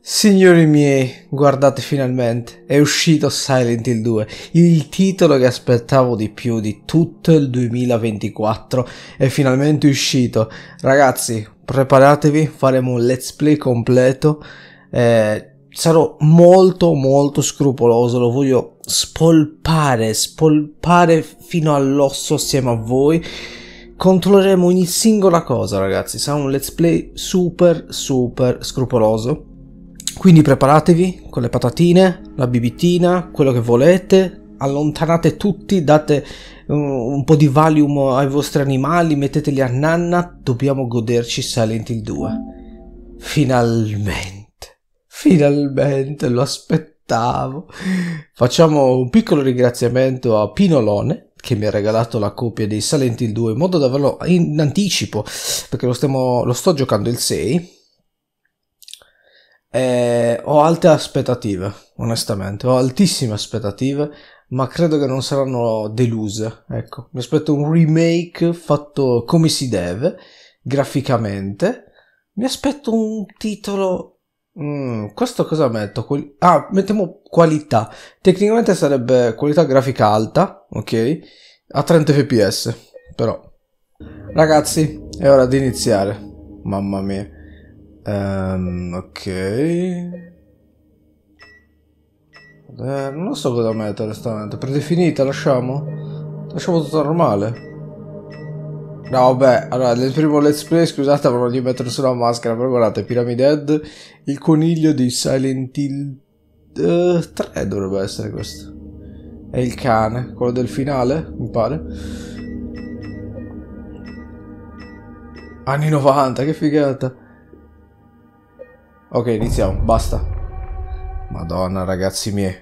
Signori miei, guardate finalmente, è uscito Silent Hill 2, il titolo che aspettavo di più di tutto il 2024, è finalmente uscito. Ragazzi, preparatevi, faremo un let's play completo, sarò molto scrupoloso, lo voglio spolpare fino all'osso assieme a voi. Controlleremo ogni singola cosa, ragazzi, sarà un let's play super scrupoloso. Quindi preparatevi con le patatine, la bibitina, quello che volete, allontanate tutti, date un po' di Valium ai vostri animali, metteteli a nanna, dobbiamo goderci Silent Hill 2. Finalmente, lo aspettavo. Facciamo un piccolo ringraziamento a Pinolone, che mi ha regalato la copia di Silent Hill 2 in modo da averlo in anticipo, perché lo sto giocando il 6. Ho alte aspettative, onestamente, ho altissime aspettative, ma credo che non saranno deluse. Ecco, mi aspetto un remake fatto come si deve, graficamente. Mi aspetto un titolo. Questo cosa metto? Mettiamo qualità. Tecnicamente sarebbe qualità grafica alta, ok? A 30 fps, però. Ragazzi, è ora di iniziare. Mamma mia. Ok. Non so cosa mettere, onestamente. Predefinita, lasciamo? Lasciamo tutto normale. No, vabbè, allora, nel primo let's play, scusate, avrò di mettere sulla maschera, però guardate, Pyramid Head, il coniglio di Silent Hill 3 dovrebbe essere questo. E il cane, quello del finale, mi pare. Anni 90, che figata. Ok, iniziamo, basta. Madonna ragazzi miei.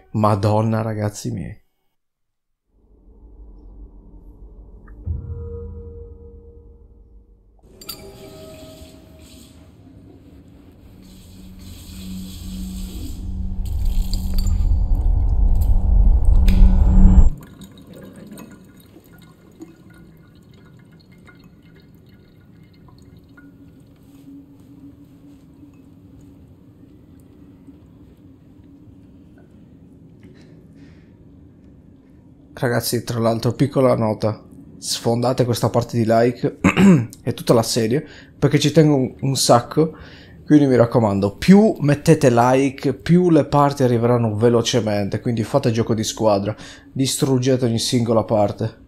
Ragazzi, tra l'altro, piccola nota, sfondate questa parte di like e tutta la serie, perché ci tengo un sacco, quindi mi raccomando, più mettete like, più le parti arriveranno velocemente, quindi fate gioco di squadra, distruggete ogni singola parte.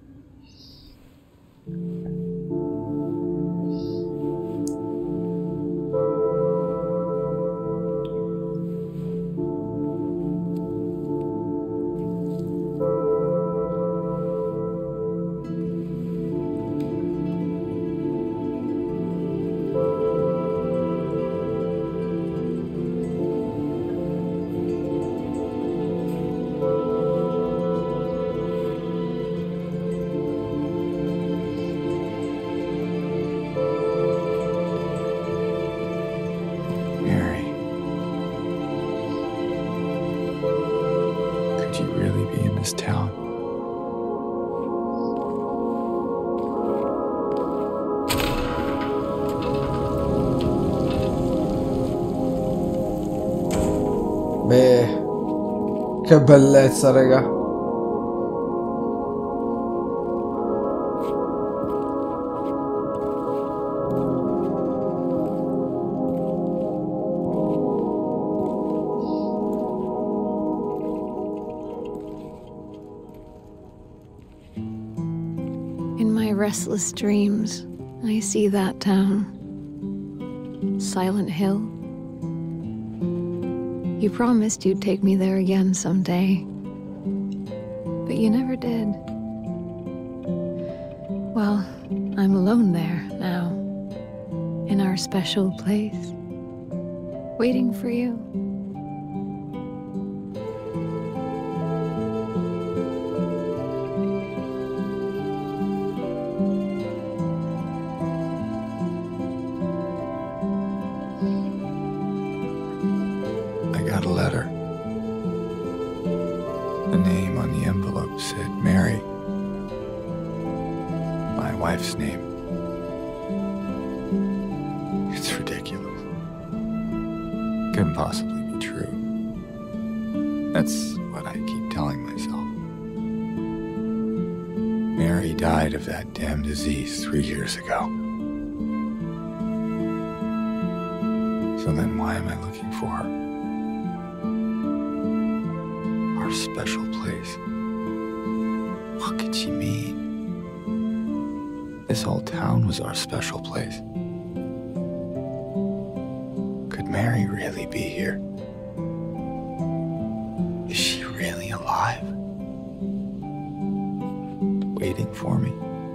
This town. Beh, che bellezza, raga. In my restless dreams, I see that town. Silent Hill. You promised you'd take me there again someday, but you never did. Well, I'm alone there now, in our special place, waiting for you. I got a letter. The name on the envelope said Mary. My wife's name. It's ridiculous. Couldn't possibly be true. That's what I keep telling myself. Mary died of that damn disease 3 years ago. So then why am I looking for her? Our special place. What could she mean? This whole town was our special place. Could Mary really be here? Is she really alive? Waiting for me?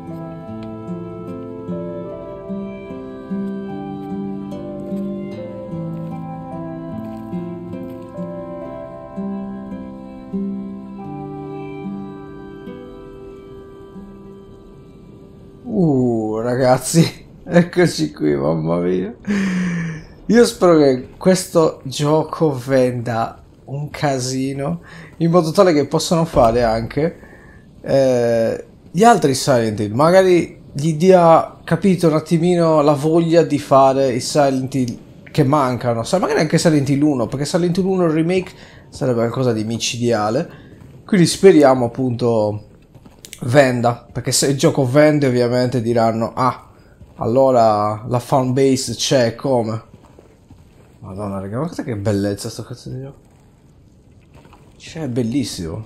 Ragazzi, eccoci qui, mamma mia. Io spero che questo gioco venda un casino, in modo tale che possano fare anche gli altri Silent Hill. Magari gli dia, capito, un attimino la voglia di fare i Silent Hill che mancano. Magari anche Silent Hill 1, perché Silent Hill 1 il remake sarebbe qualcosa di micidiale. Quindi speriamo appunto venda, perché se il gioco vende ovviamente diranno: ah, allora la fan base c'è, come. Madonna raga, guardate che bellezza sto cazzo di gioco. Cioè è bellissimo.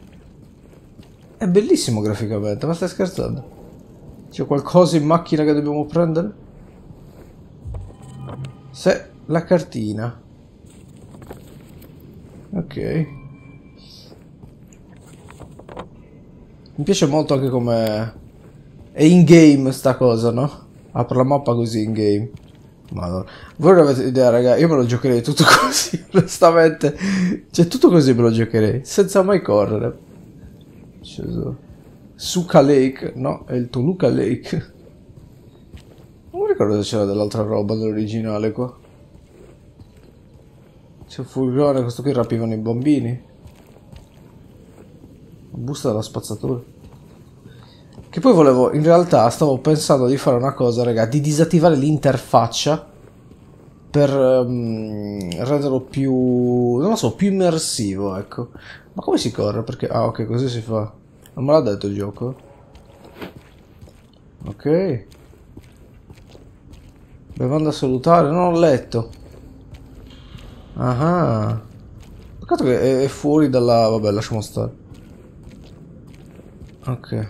È bellissimo graficamente, ma stai scherzando? C'è qualcosa in macchina che dobbiamo prendere? Se la cartina. Ok. Mi piace molto anche come è in game sta cosa, no? Apro la mappa così in game. Madonna. Voi non avete idea, raga, io me lo giocherei tutto così, onestamente. Cioè tutto così me lo giocherei, senza mai correre. Suka Lake, no, è il Toluca Lake. Non mi ricordo se c'era dell'altra roba dell'originale qua. C'è un furgone, questo qui rapivano i bambini. Busta della spazzatura. Che poi volevo, in realtà stavo pensando di fare una cosa, raga, di disattivare l'interfaccia per renderlo più, non lo so, più immersivo, ecco. Ma come si corre? Perché, ah ok, così si fa. Non me l'ha detto il gioco. Ok. Bevanda a salutare, non ho letto. Ah. Peccato che è fuori dalla, vabbè, lasciamo stare. Ok.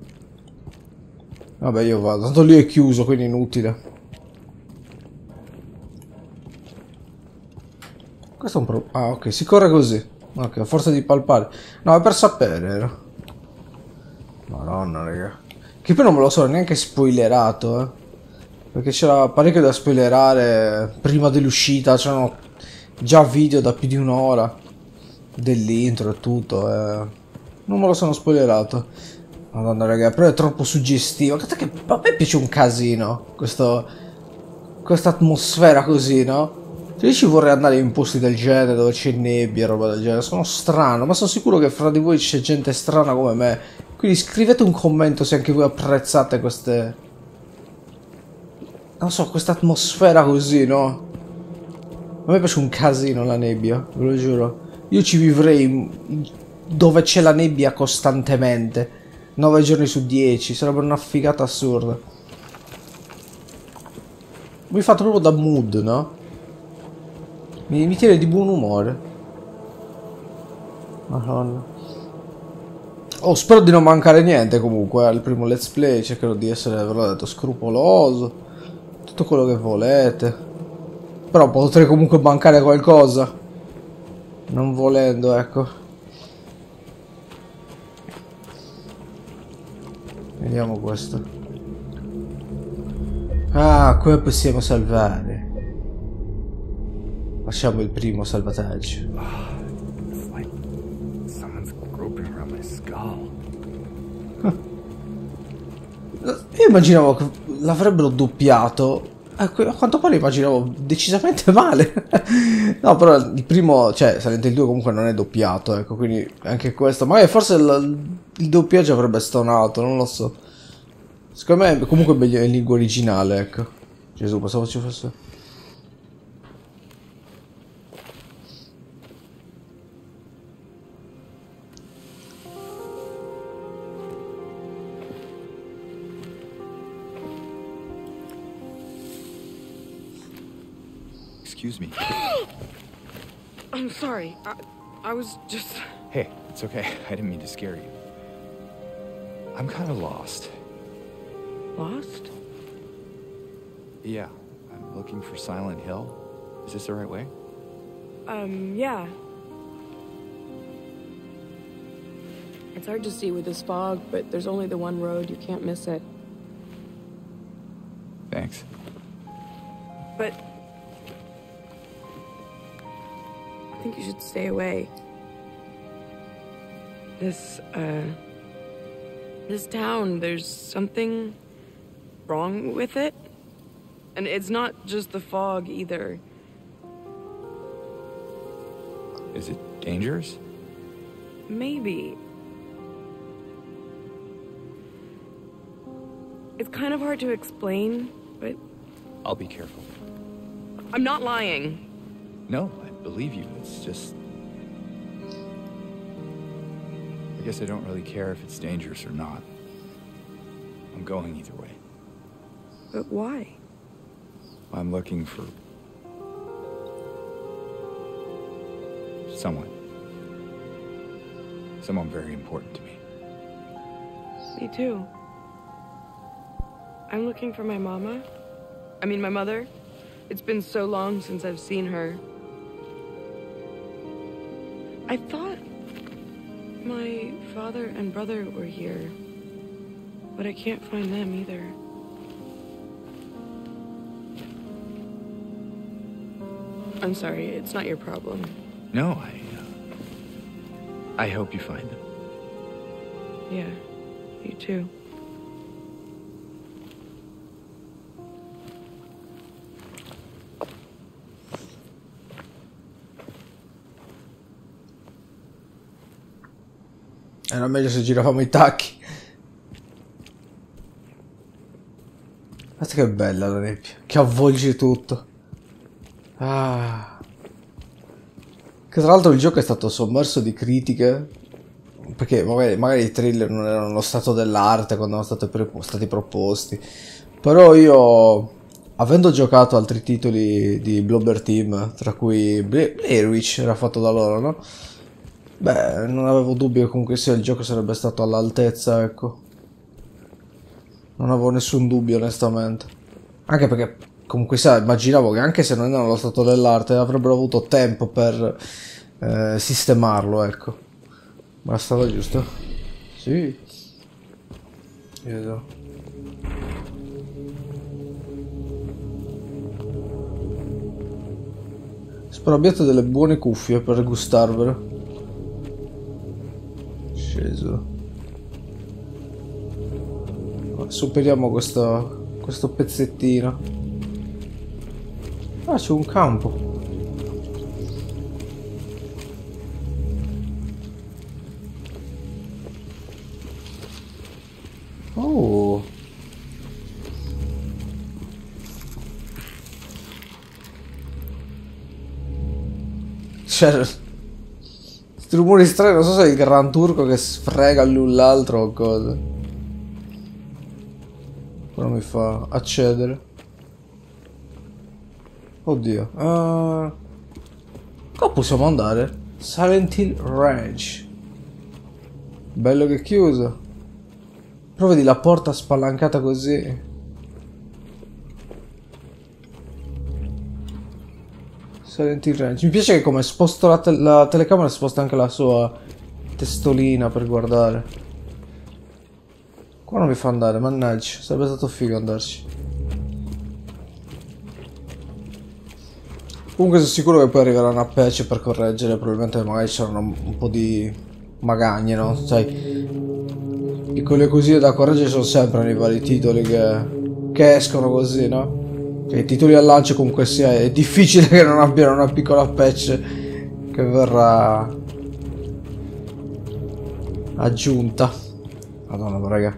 Vabbè, io vado. Tanto lì è chiuso, quindi inutile. Questo è un problema. Ah, ok, si corre così. Ok, a forza di palpare. No, è per sapere, no? Madonna, raga. Che poi non me lo so neanche spoilerato, perché c'era parecchio da spoilerare prima dell'uscita. C'erano già video da più di un'ora dell'intro e tutto, Non me lo sono spoilerato. Madonna raga, però è troppo suggestivo. Guardate che a me piace un casino questa atmosfera così, no? Cioè io ci vorrei andare in posti del genere dove c'è nebbia e roba del genere. Sono strano, ma sono sicuro che fra di voi c'è gente strana come me. Quindi scrivete un commento se anche voi apprezzate queste, non so, questa atmosfera così, no? A me piace un casino la nebbia, ve lo giuro. Io ci vivrei dove c'è la nebbia costantemente 9 giorni su 10, sarebbe una figata assurda. Mi fa proprio da mood, no? Mi tiene di buon umore. Madonna. Oh, spero di non mancare niente comunque al primo let's play. Cercherò di essere, ve l'ho detto, scrupoloso. Tutto quello che volete. Però potrei comunque mancare qualcosa, non volendo, ecco. Vediamo questo. Ah, come possiamo salvare? Facciamo il primo salvataggio. It's like someone's groping around my skull. Io immaginavo che l'avrebbero doppiato. A quanto pare immaginavo decisamente male. No, però il primo, cioè Silent Hill 2 comunque non è doppiato, ecco, quindi anche questo. Magari forse il doppiaggio avrebbe stonato, non lo so. Secondo me comunque è meglio in lingua originale, ecco. Gesù, pensavo ci fosse. excuse me. I'm sorry. I was just... Hey, it's okay. I didn't mean to scare you. I'm kind of lost. Lost? Yeah, I'm looking for Silent Hill. Is this the right way? Yeah. It's hard to see with this fog, but there's only the one road. You can't miss it. Thanks. But... I think you should stay away. This town, there's something wrong with it. And it's not just the fog, either. Is it dangerous? Maybe. It's kind of hard to explain, but... I'll be careful. I'm not lying. No, I believe you. It's just... I guess I don't really care if it's dangerous or not. I'm going either way. But why? I'm looking for... someone. Someone very important to me. Me too. I'm looking for my mama. I mean, my mother. It's been so long since I've seen her. I thought my father and brother were here, but I can't find them either. I'm sorry, it's not your problem. No, I hope you find them. Yeah, you too. Era meglio se giravamo i tacchi. Guarda che bella la nebbia, che avvolge tutto. Ah. Che tra l'altro il gioco è stato sommerso di critiche, perché magari i thriller non erano lo stato dell'arte quando erano stati proposti. Però io, avendo giocato altri titoli di Bloober Team, tra cui Blair Witch era fatto da loro, no? Beh, non avevo dubbi che comunque sia il gioco sarebbe stato all'altezza, ecco. Non avevo nessun dubbio, onestamente. Anche perché, comunque sia, immaginavo che anche se non erano lo stato dell'arte, avrebbero avuto tempo per sistemarlo, ecco. Ma è stato giusto? Sì. Vedo. Spero abbiate delle buone cuffie per gustarvelo. Sceso. Superiamo questo pezzettino. Ah, c'è un campo. Oh. C'è sti rumori strani, non so se è il gran turco che sfrega l'un l'altro o cosa. Non mi fa accedere. Oddio. Qua possiamo andare. Silent Hill Ranch. Bello che è chiuso. Però vedi la porta spalancata così. Silent Hill Ranch. Mi piace che come sposto la telecamera sposta anche la sua testolina per guardare. Qua non mi fa andare, mannaggia. Sarebbe stato figo andarci. Comunque sono sicuro che poi arriverà una patch per correggere. Probabilmente magari c'erano un po' di magagne, no? Sai, piccole cosine da correggere sono sempre nei vari titoli che escono così, no? I titoli al lancio comunque sia è difficile che non abbiano una piccola patch che verrà aggiunta. Madonna, raga,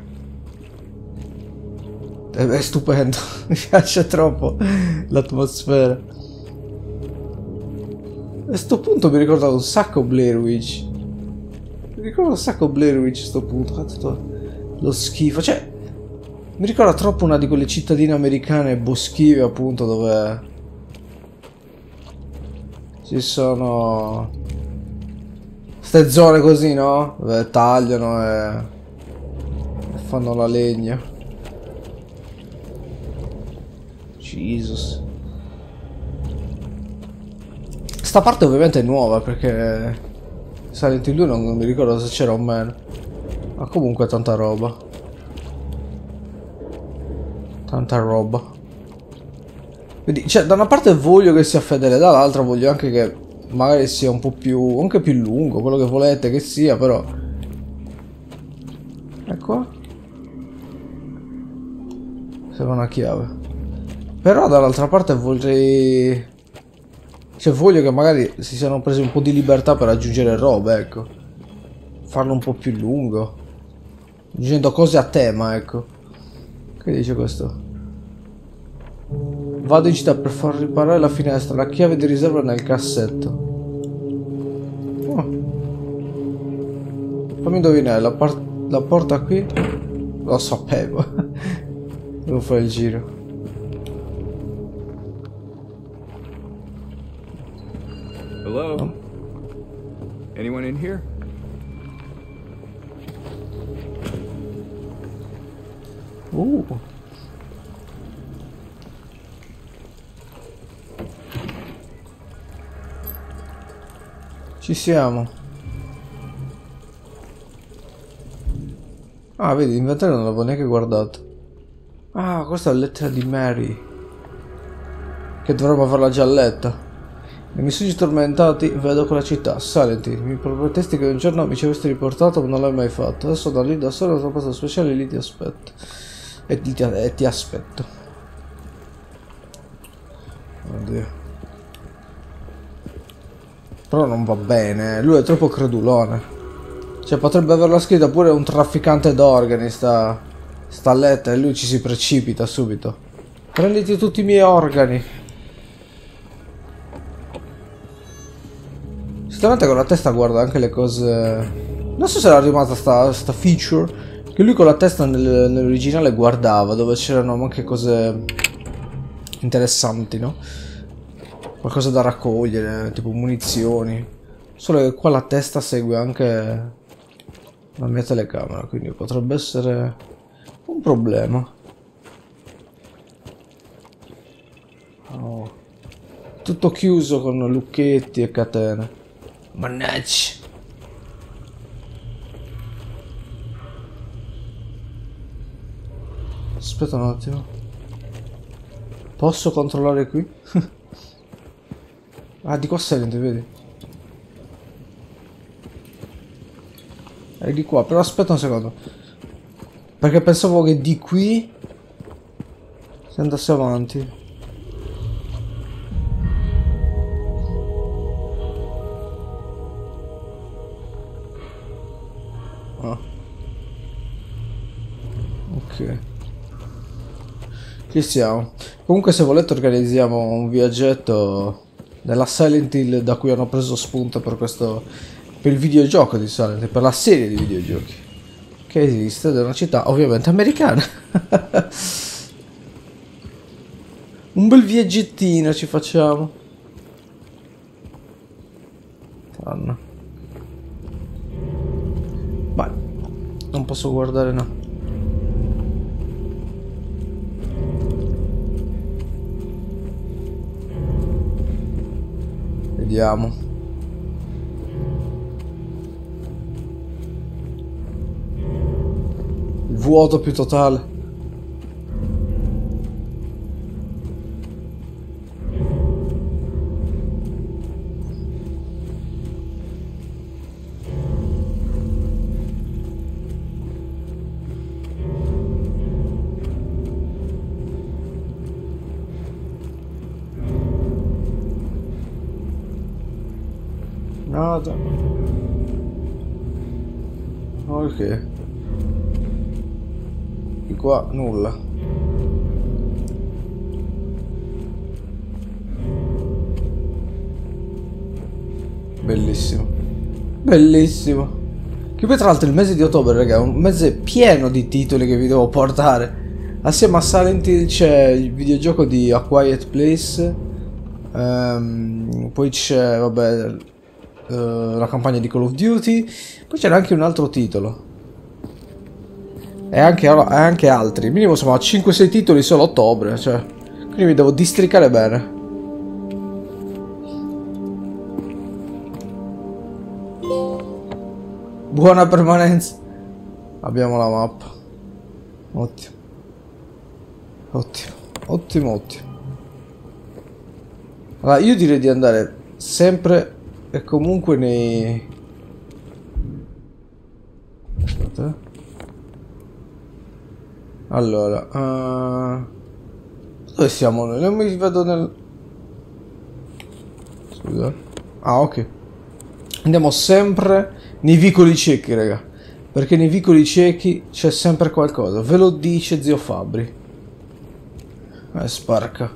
è stupendo. Mi piace troppo l'atmosfera. A sto punto mi ricorda un sacco Blair Witch. Mi ricorda un sacco Blair Witch a sto punto. Fatto lo schifo, cioè mi ricorda troppo una di quelle cittadine americane boschive, appunto, dove ci sono ste zone così, no? Dove tagliano e fanno la legna. Jesus. Sta parte ovviamente è nuova perché Silent Hill 2 non mi ricordo se c'era o meno. Ma comunque tanta roba. Tanta roba. Quindi, cioè, da una parte voglio che sia fedele, dall'altra voglio anche che magari sia un po' più, anche più lungo, quello che volete che sia, però. Ecco. Serve una chiave. Però dall'altra parte vorrei... Cioè, voglio che magari si siano presi un po' di libertà per aggiungere robe, ecco. Farlo un po' più lungo. Aggiungendo cose a tema, ecco. Che dice questo? Vado in città per far riparare la finestra. La chiave di riserva è nel cassetto. Oh. Fammi indovinare, la porta qui? Lo sapevo. Devo fare il giro. Hello? No. Anyone in here? Ci siamo. Ah, vedi, l'inventario non l'avevo neanche guardato. Ah, questa è la lettera di Mary. Che dovremmo averla già letta. Nei miei sogni tormentati vedo quella città, Silent Hill. Mi promettesti che un giorno mi ci avresti riportato, ma non l'hai mai fatto. Adesso da lì da solo, una cosa speciale, lì ti aspetto. E ti aspetto. Oddio. Però non va bene, lui è troppo credulone. Cioè, potrebbe averla scritta pure un trafficante d'organi, sta lettera, e lui ci si precipita subito. Prenditi tutti i miei organi. Sicuramente con la testa guarda anche le cose. Non so se era rimasta sta feature, che lui con la testa nell'originale guardava, dove c'erano anche cose interessanti, no? Qualcosa da raccogliere, tipo munizioni. Solo che qua la testa segue anche la mia telecamera, quindi potrebbe essere un problema. Oh. Tutto chiuso con lucchetti e catene. Mannaggia. Aspetta un attimo. Posso controllare qui? Ah, di qua Silent, vedi? È di qua, però aspetta un secondo. Perché pensavo che di qui si andasse avanti. Ah. Ok. Ci siamo. Comunque se volete organizziamo un viaggetto nella Silent Hill da cui hanno preso spunto per questo, per il videogioco di Silent Hill, per la serie di videogiochi che esiste, ed è una città ovviamente americana. Un bel viaggettino ci facciamo. Fanno. Vai. Non posso guardare, no. Vediamo. Il vuoto più totale. Nada. Ok. Di qua nulla. Bellissimo. Bellissimo. Che poi tra l'altro il mese di ottobre, raga, è un mese pieno di titoli che vi devo portare. Assieme a Silent Hill c'è il videogioco di A Quiet Place, Poi c'è, vabbè, la campagna di Call of Duty. Poi c'era anche un altro titolo. E anche altri. Minimo insomma 5-6 titoli solo a ottobre, cioè. Quindi mi devo districare bene. Buona permanenza. Abbiamo la mappa. Ottimo. Ottimo. Ottimo, ottimo. Allora, io direi di andare sempre e comunque nei... Aspetta. Allora, dove siamo noi? Non mi vedo nel... Scusa. Ah, ok. Andiamo sempre nei vicoli ciechi, raga. Perché nei vicoli ciechi c'è sempre qualcosa. Ve lo dice zio Fabbri. Sparca.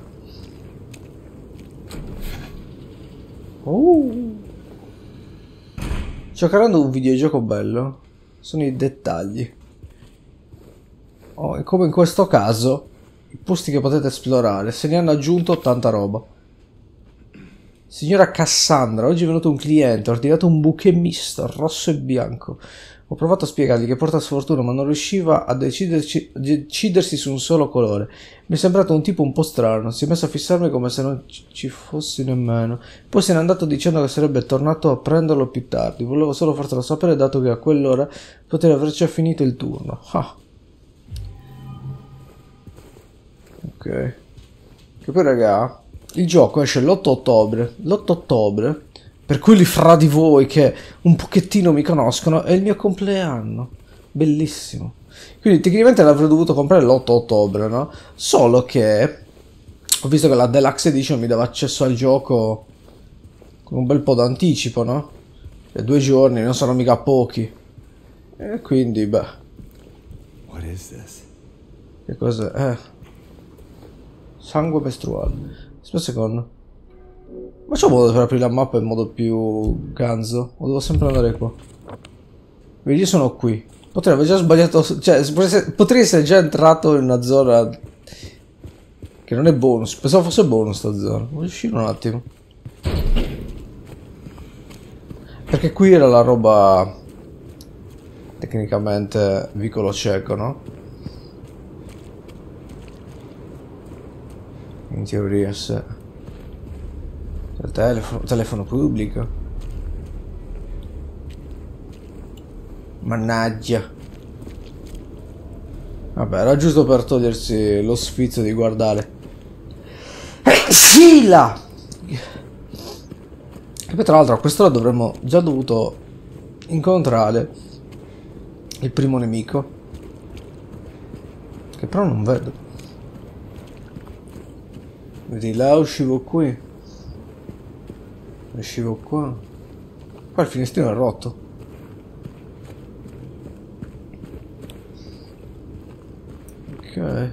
Giocando un videogioco bello sono i dettagli. Oh, e come in questo caso, i posti che potete esplorare, se ne hanno aggiunto tanta roba. Signora Cassandra, oggi è venuto un cliente, ha ordinato un bouquet misto, rosso e bianco. Ho provato a spiegargli che porta sfortuna, ma non riusciva a decidersi su un solo colore. Mi è sembrato un tipo un po' strano, si è messo a fissarmi come se non ci fossi nemmeno. Poi se n'è andato dicendo che sarebbe tornato a prenderlo più tardi. Volevo solo fartelo sapere, dato che a quell'ora poteva averci finito il turno. Ah. Ok. Che poi raga, il gioco esce l'8 ottobre. L'8 ottobre, per quelli fra di voi che un pochettino mi conoscono, è il mio compleanno. Bellissimo. Quindi tecnicamente l'avrei dovuto comprare l'8 ottobre, no? Solo che ho visto che la Deluxe Edition mi dava accesso al gioco con un bel po' d'anticipo, no? E 2 giorni non sono mica pochi. E quindi, beh. What is this? Che cos'è? Sangue mestruale. Aspetta un secondo. Ma c'è un modo per aprire la mappa in modo più ganzo? O devo sempre andare qua? Vedi, io sono qui. Potrei aver già sbagliato. Cioè, potrei essere già entrato in una zona che non è bonus. Pensavo fosse bonus sta zona. Voglio uscire un attimo. Perché qui era la roba tecnicamente vicolo cieco, no? In teoria se... Il telefono pubblico. Mannaggia. Vabbè, era giusto per togliersi lo sfizio di guardare. Sila! E poi tra l'altro a quest'ora dovremmo già dovuto incontrare il primo nemico. Che però non vedo. Vedi là, uscivo qui. Uscivo qua. Qua il finestrino è rotto. Ok.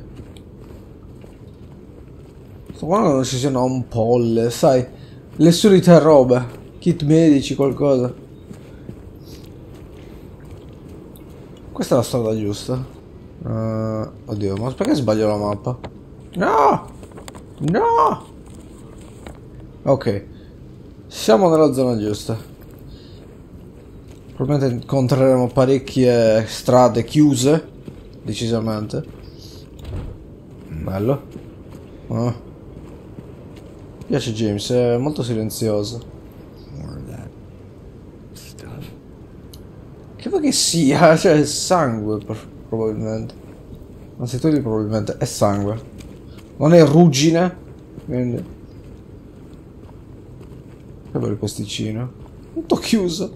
Sto guardando non ci siano ampolle, sai. Le solite robe. Kit medici, qualcosa. Questa è la strada giusta. Oddio, ma perché sbaglio la mappa? No! No! Ok. Siamo nella zona giusta. Probabilmente incontreremo parecchie strade chiuse. Decisamente. Bello. Mi piace James, è molto silenzioso. Che vuoi che sia? Cioè è sangue probabilmente. Anzi tu probabilmente è sangue. Non è ruggine. Quindi... Che bello il posticino. Tutto chiuso.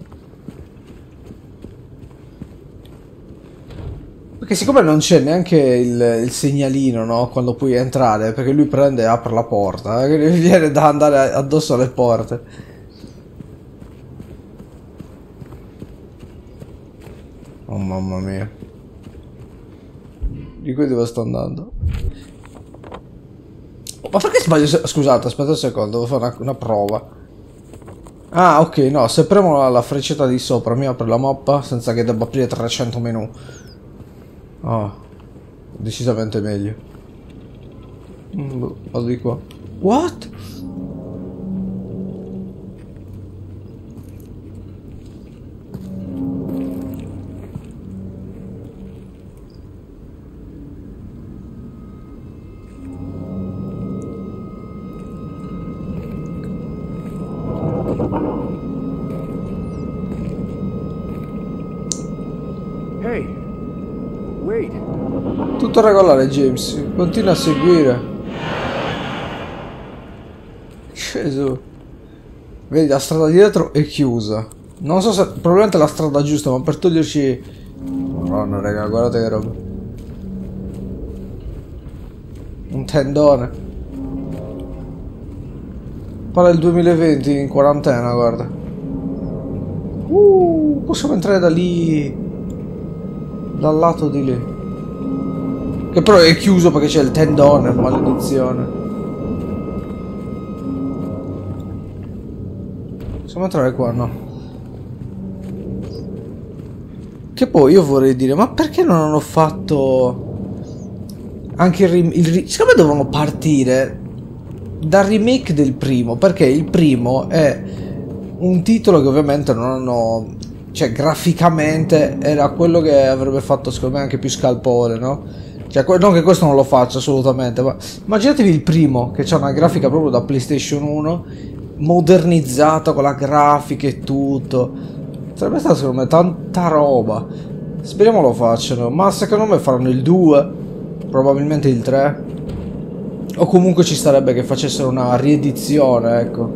Perché siccome non c'è neanche il segnalino, no? Quando puoi entrare, perché lui prende e apre la porta, che viene da andare addosso alle porte. Oh mamma mia. Di qui dove sto andando? Ma perché sbaglio? Scusate, aspetta un secondo, devo fare una prova. Ah, ok, no, se premo la freccetta di sopra mi apre la mappa senza che debba aprire 300 menu. Oh, decisamente meglio. Vado di qua. What? Hey, wait. Tutto regolare, James. Continua a seguire. Gesù. Vedi, la strada dietro è chiusa. Non so se... probabilmente è la strada giusta, ma per toglierci... Madonna, raga, guardate che roba. Un tendone. Pare il 2020 in quarantena, guarda. Possiamo entrare da lì. Dal lato di lì. Che però è chiuso perché c'è il tendone, maledizione. Possiamo entrare qua, no? Che poi io vorrei dire, ma perché non hanno fatto anche siccome dovevano partire dal remake del primo, perché il primo è un titolo che ovviamente non hanno, cioè graficamente era quello che avrebbe fatto secondo me anche più scalpore, no? Cioè non che questo non lo faccia assolutamente, ma immaginatevi il primo che c'ha una grafica proprio da PlayStation 1 modernizzata con la grafica e tutto. Sarebbe stata secondo me tanta roba. Speriamo lo facciano. Ma secondo me faranno il 2. Probabilmente il 3. O comunque ci starebbe che facessero una riedizione, ecco.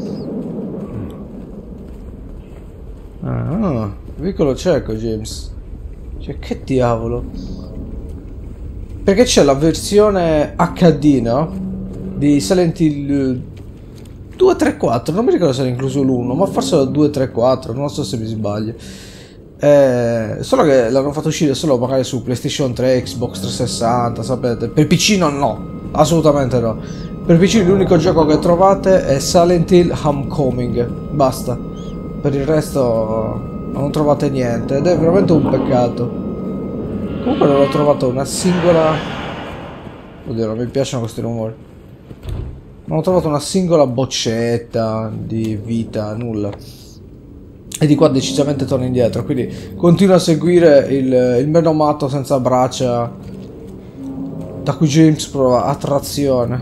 Ah, vicolo cieco, James. Cioè, che diavolo. Perché c'è la versione HD, no? Di Silent Hill 2, 3, 4, non mi ricordo se era incluso l'1, ma forse era 2, 3, 4, non so se mi sbaglio. Solo che l'hanno fatto uscire solo magari su PlayStation 3, Xbox 360, sapete. Per PC no, assolutamente no. Per PC l'unico gioco che trovate è Silent Hill Homecoming, basta. Per il resto non trovate niente ed è veramente un peccato. Comunque non ho trovato una singola... Oddio, non mi piacciono questi rumori. Non ho trovato una singola boccetta di vita, nulla. E di qua decisamente torno indietro, quindi continuo a seguire il menomato senza braccia da cui James prova attrazione.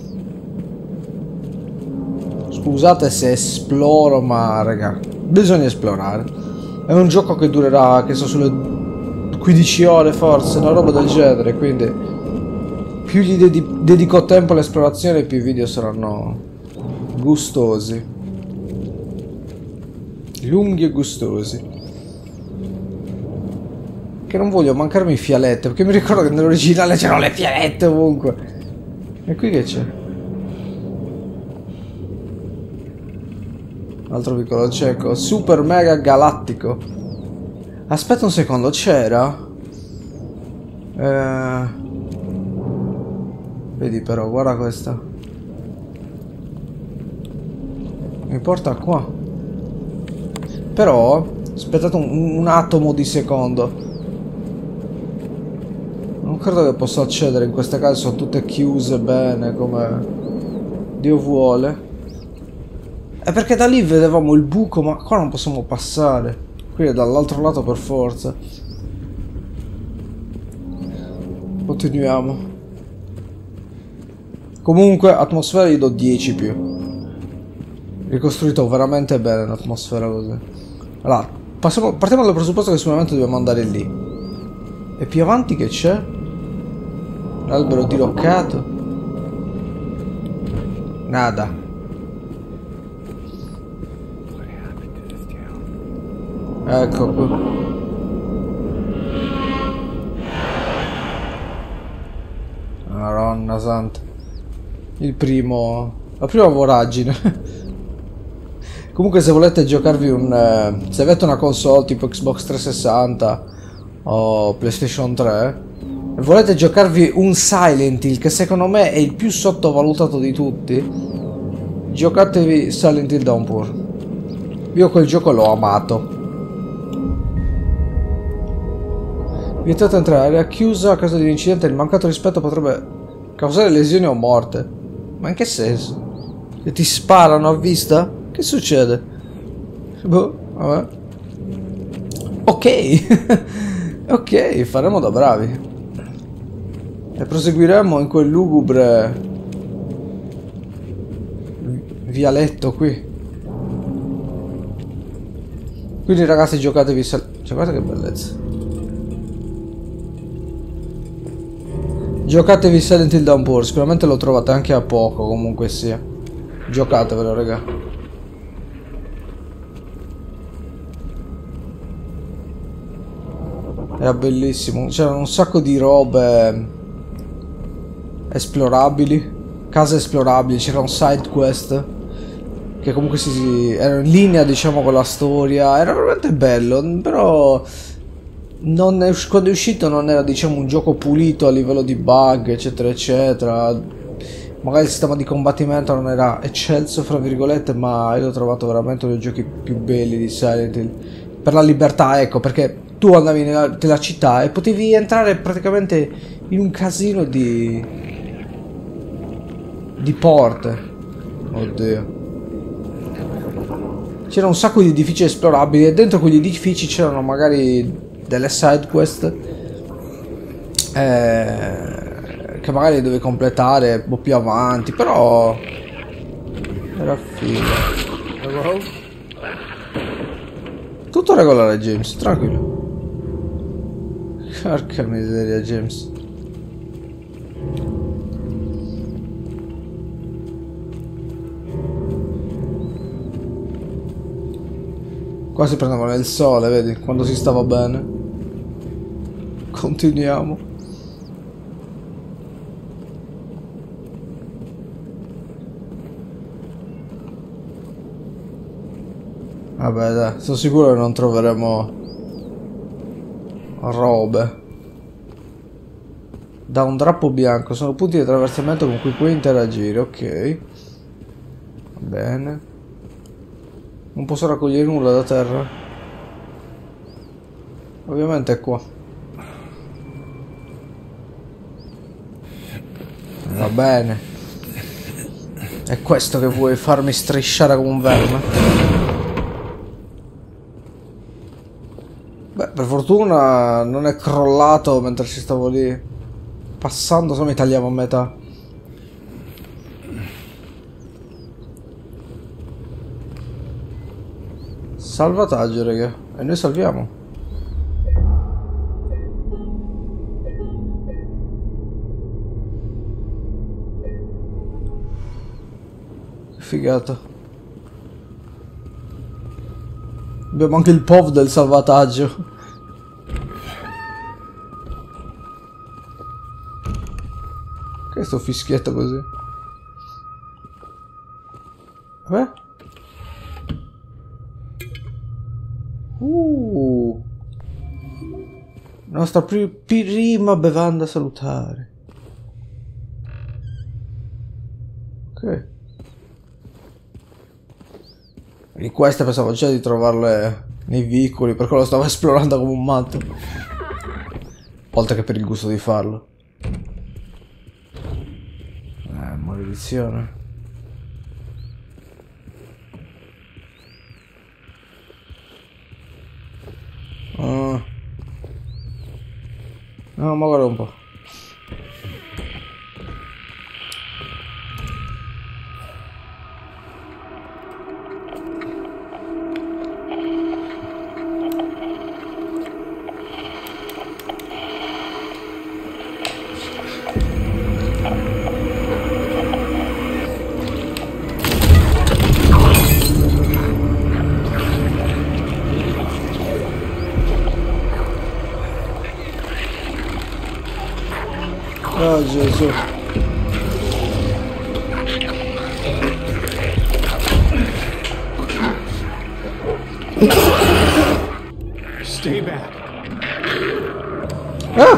Scusate se esploro, ma raga, bisogna esplorare. È un gioco che durerà, che so, sulle 15 ore forse, una roba del genere, quindi... più gli dedico tempo all'esplorazione, più i video saranno gustosi. Lunghi e gustosi. Che non voglio mancarmi fialette, perché mi ricordo che nell'originale c'erano le fialette ovunque. E qui che c'è? Altro piccolo cieco. Super mega galattico. Aspetta un secondo, c'era? Vedi però, guarda questa. Mi porta qua. Però, aspettate un atomo di secondo. Non credo che possa accedere in queste case, sono tutte chiuse bene, come Dio vuole. È perché da lì vedevamo il buco, ma qua non possiamo passare. Qui è dall'altro lato per forza. Continuiamo. Comunque, atmosfera gli do 10 più. Ricostruito veramente bene l'atmosfera così. Allora, partiamo dal presupposto che sicuramente dobbiamo andare lì. E più avanti che c'è? L'albero diroccato. Nada. Ecco qui. Madonna santa. Il primo... la prima voragine. Comunque se volete giocarvi un... se avete una console tipo Xbox 360 o PlayStation 3 e volete giocarvi un Silent Hill, che secondo me è il più sottovalutato di tutti, giocatevi Silent Hill Downpour. Io quel gioco l'ho amato. Vietato entrare, area chiusa a causa di un incidente, il mancato rispetto potrebbe causare lesioni o morte. Ma in che senso? Se ti sparano a vista? Che succede? Boh, vabbè. Ok. Ok, faremo da bravi. E proseguiremo in quel lugubre vialetto qui. Quindi ragazzi giocatevi guarda che bellezza. Giocatevi Silent Hill Downpour, sicuramente lo trovate anche a poco, comunque sia. Giocatevelo, raga. Era bellissimo, c'erano un sacco di robe esplorabili, case esplorabili, c'era un side quest che comunque era in linea, diciamo, con la storia. Era veramente bello, però quando è uscito non era, diciamo, un gioco pulito a livello di bug, eccetera eccetera. Magari il sistema di combattimento non era eccelso, fra virgolette, ma io l'ho trovato veramente uno dei giochi più belli di Silent Hill. Per la libertà, ecco, perché tu andavi nella città e potevi entrare praticamente in un casino di porte. Oddio. C'era un sacco di edifici esplorabili e dentro quegli edifici c'erano magari delle side quest che magari dovevi completare un po' più avanti, però era figo. Tutto regolare, James, tranquillo. Porca miseria, James. Qua si prendevano il sole, vedi, quando si stava bene. Continuiamo. Vabbè, dai, sono sicuro che non troveremo robe. Da un drappo bianco sono punti di attraversamento con cui puoi interagire, ok. Va bene. Non posso raccogliere nulla da terra. Ovviamente è qua. Va bene. È questo che vuoi farmi strisciare come un verme? Beh, per fortuna non è crollato mentre ci stavo lì. Passando, se no mi tagliavo a metà. Salvataggio, raga. E noi salviamo. Che figata. Abbiamo anche il POV del salvataggio. Che è sto fischietto così? Vabbè. Nostra prima bevanda salutare. Ok. E queste pensavo già di trovarle nei vicoli, perché lo stavo esplorando come un matto. Oltre che per il gusto di farlo. Maledizione. No, ma guarda un po'. Oh Gesù. Stay back. Ah!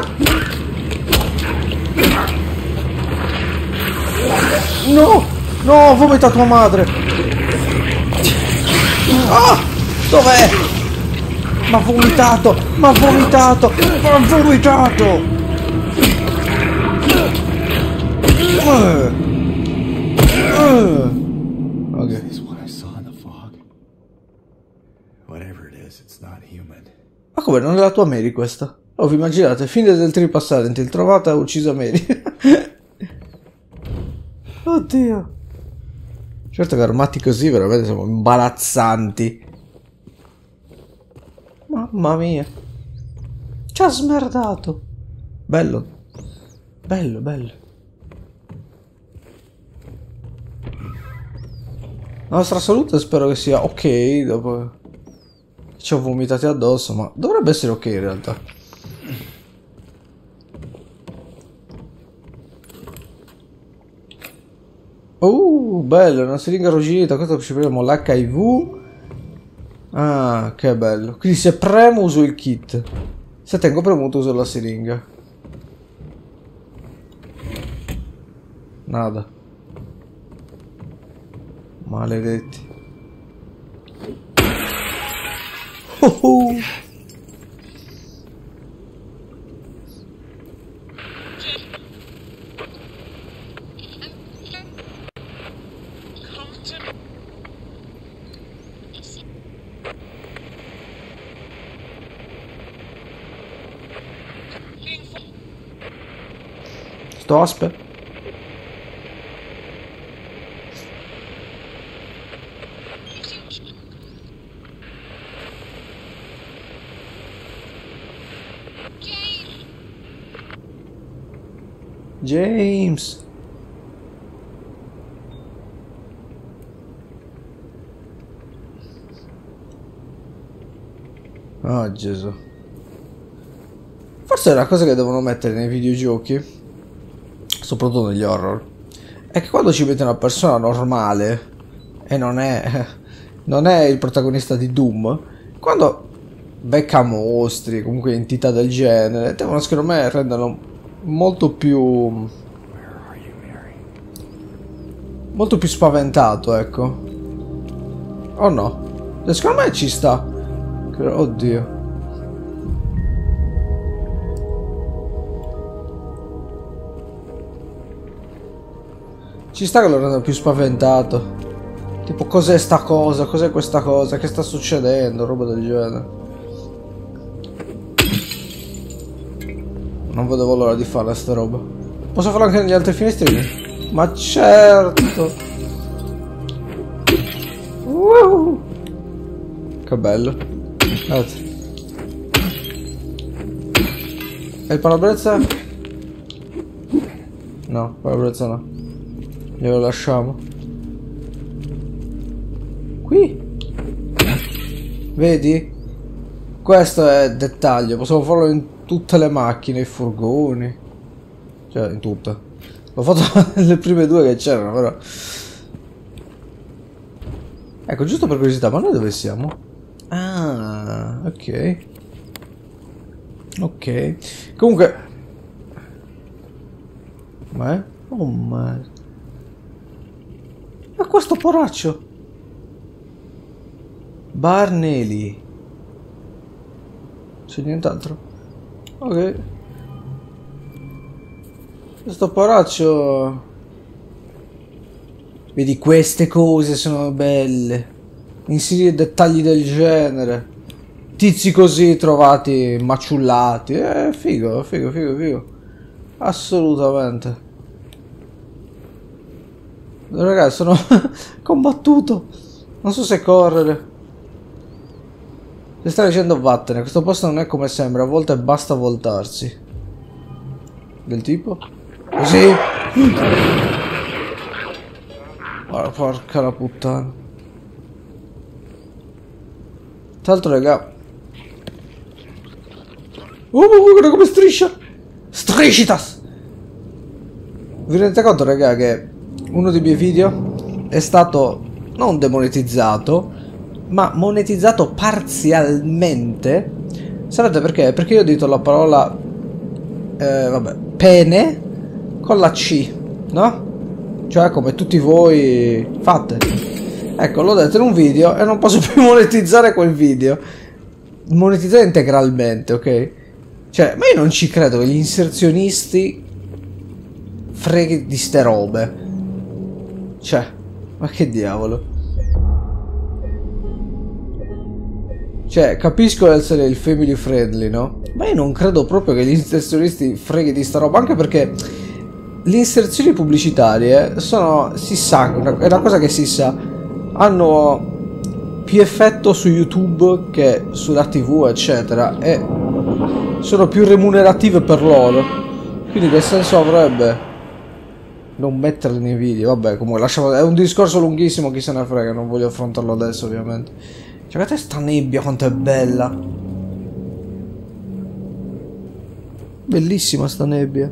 No! No, ho vomitato tua madre! Ah! Dov'è? M'ha vomitato! M'ha vomitato! M'ha vomitato! Okay. Is this what I saw in the fog? Whatever it is, it's not human. Ma come, non è la tua Mary questa? Oh, vi immaginate, fine del trip a Silent Hill, trovata e uccisa Mary. Oddio. Certo che armati così veramente siamo imbarazzanti. Mamma mia. Ci ha smerdato. Bello. Bello, bello. La nostra salute spero che sia ok dopo che ci ho vomitati addosso, ma dovrebbe essere ok in realtà. Bello, una siringa arrugginita, questo ci prendiamo l'HIV. Ah, che bello. Quindi se premo uso il kit. Se tengo premuto uso la siringa. Nada. Maledetti. Sto aspetta. James. Oh Gesù. Forse è una cosa che devono mettere nei videogiochi, soprattutto negli horror, è che quando ci mette una persona normale e non è il protagonista di Doom, quando becca mostri, comunque entità del genere, devono secondo me renderlo molto più spaventato, ecco. Oh no, secondo me ci sta. Oddio. Ci sta che lo renda più spaventato. Tipo, cos'è sta cosa? Cos'è questa cosa? Che sta succedendo? Roba del genere. Non vedevo l'ora di farla sta roba. Posso farlo anche negli altri finestrini? Ma certo. Che bello. Guardate. E il parabrezza? No, il parabrezza no. Glielo lasciamo. Qui? Vedi? Questo è dettaglio. Possiamo farlo in tutte le macchine, i furgoni. Cioè, in tutte. L'ho fatto le prime due che c'erano, però. Ecco, giusto per curiosità, ma noi dove siamo? Ah, ok. Ok. Comunque... Ma? Oh, ma... Ma questo poraccio? Barnelli. C'è nient'altro? Ok. Questo poraccio... Vedi, queste cose sono belle. Inserire dettagli del genere. Tizi così trovati maciullati. Figo, figo, figo, figo. Assolutamente. Ragazzi, sono combattuto. Non so se correre. Se stai dicendo vattene, questo posto non è come sembra, a volte basta voltarsi. Del tipo? Così? Oh, porca la puttana. Tra l'altro, raga. Guarda come striscia. Striscitas. Vi rendete conto, raga, che uno dei miei video è stato non demonetizzato, ma monetizzato parzialmente. Sapete perché? Perché io ho detto la parola vabbè, pene con la C, no? Cioè come tutti voi fate. Ecco, l'ho detto in un video e non posso più monetizzare quel video. Monetizzare integralmente, ok? Cioè, ma io non ci credo che gli inserzionisti freghi di ste robe. Cioè, ma che diavolo. Cioè, capisco essere il family friendly, no? Ma io non credo proprio che gli inserzionisti freghi di sta roba, anche perché le inserzioni pubblicitarie sono, si sa, è una cosa che si sa, hanno più effetto su YouTube che sulla TV, eccetera, e sono più remunerative per loro. Quindi che senso avrebbe non metterle nei video? Vabbè, comunque lasciamo, è un discorso lunghissimo, chi se ne frega, non voglio affrontarlo adesso ovviamente. Guardate sta nebbia quanto è bella. Bellissima sta nebbia.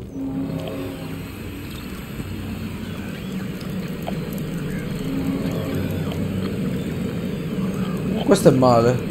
Questo è male.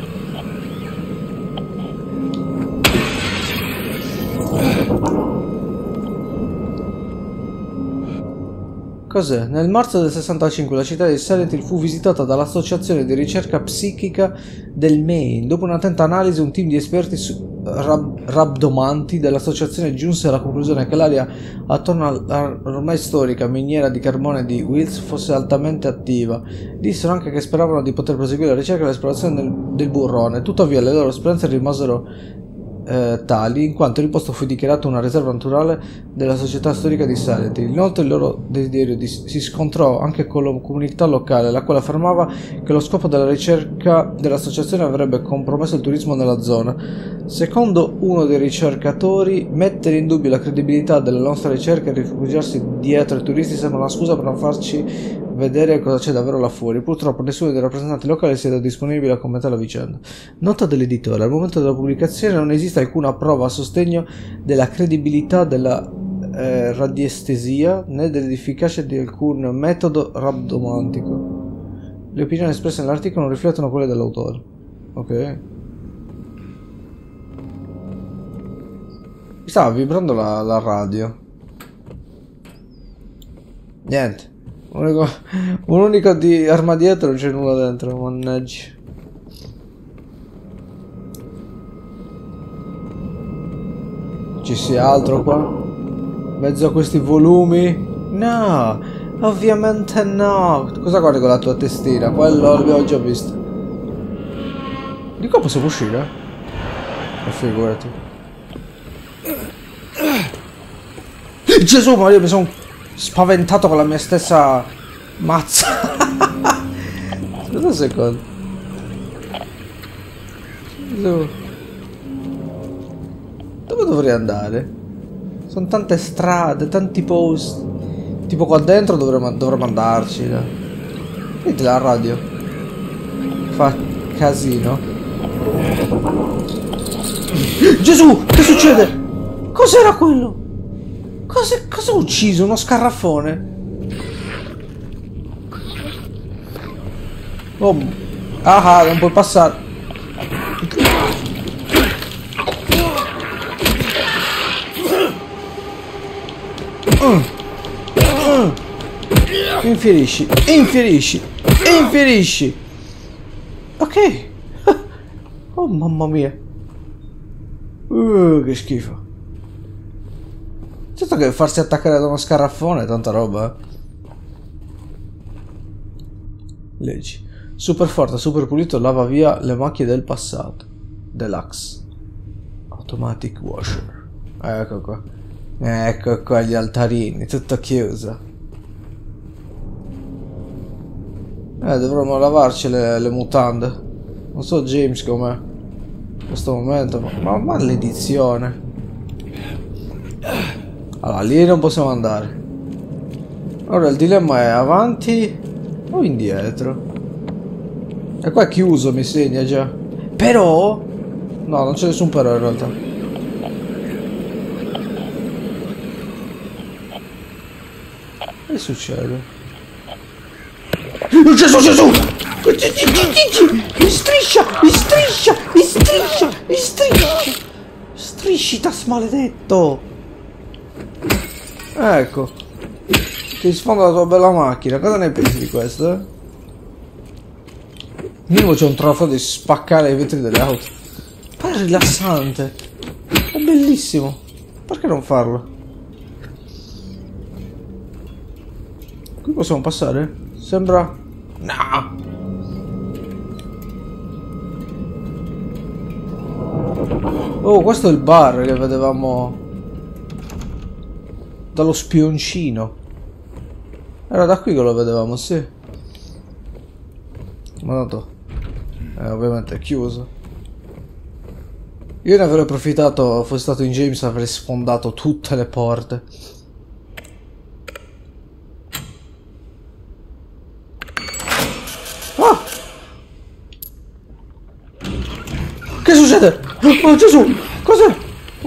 Cos'è? Nel marzo del 65 la città di Silent Hill fu visitata dall'Associazione di ricerca psichica del Maine. Dopo un'attenta analisi, un team di esperti rabdomanti dell'associazione giunse alla conclusione che l'area attorno all'ormai storica miniera di carbone di Wills fosse altamente attiva. Dissero anche che speravano di poter proseguire la ricerca e l'esplorazione del burrone. Tuttavia le loro speranze rimasero tali, in quanto il posto fu dichiarato una riserva naturale della società storica di Silent Hill. Inoltre il loro desiderio si scontrò anche con la comunità locale, la quale affermava che lo scopo della ricerca dell'associazione avrebbe compromesso il turismo nella zona. Secondo uno dei ricercatori, mettere in dubbio la credibilità della nostra ricerca e rifugiarsi dietro ai turisti sembra una scusa per non farci vedere cosa c'è davvero là fuori. Purtroppo nessuno dei rappresentanti locali si è disponibile a commentare la vicenda. Nota dell'editore: al momento della pubblicazione non esiste alcuna prova a sostegno della credibilità della radiestesia né dell'efficacia di alcun metodo rabdomantico. Le opinioni espresse nell'articolo non riflettono quelle dell'autore. Ok. Mi stava vibrando la radio. Niente. Un unico di arma dietro, non c'è nulla dentro, mannaggia. Ci sia altro qua? Mezzo a questi volumi? No, ovviamente no. Cosa guardi con la tua testina? Quello l'abbiamo già visto. Di qua possiamo uscire? Figurati. Gesù, ma io mi sono spaventato con la mia stessa mazza. Aspetta un secondo. Gesù. Dove dovrei andare? Sono tante strade, tanti posti. Tipo qua dentro dovremmo andarci. Vedi la radio? Fa casino. Gesù! Che succede? Cos'era quello? Cosa ha ucciso? Uno scarafone? Oh. Ah, non puoi passare. Infierisci, infierisci, infierisci. Ok. Oh mamma mia. Che schifo. Certo che farsi attaccare da uno scarafone è tanta roba. Leggi. Super forte, super pulito, lava via le macchie del passato. Deluxe. Automatic washer. Ecco qua. Ecco qua gli altarini, tutto chiuso. Dovremmo lavarci le mutande. Non so James com'è in questo momento, ma maledizione. Allora, lì non possiamo andare. Ora il dilemma è avanti o indietro. E qua è chiuso, mi segna già. Però no, non c'è nessun però in realtà. Che succede? Gesù, Gesù! Mi striscia! Mi striscia! Mi striscia! Mi striscia! Striscitas maledetto! Ecco. Ti sfonda la tua bella macchina. Cosa ne pensi di questo, eh? Minimo c'è un trofeo di spaccare i vetri delle auto. Ma è rilassante. È bellissimo. Perché non farlo? Qui possiamo passare? Sembra... No! Oh, questo è il bar che vedevamo dallo spioncino. Era da qui che lo vedevamo, sì. Ma tanto ovviamente è chiuso. Io ne avrei approfittato, fossi stato in James, avrei sfondato tutte le porte. Ah! Che succede? Oh Gesù! Cos'è?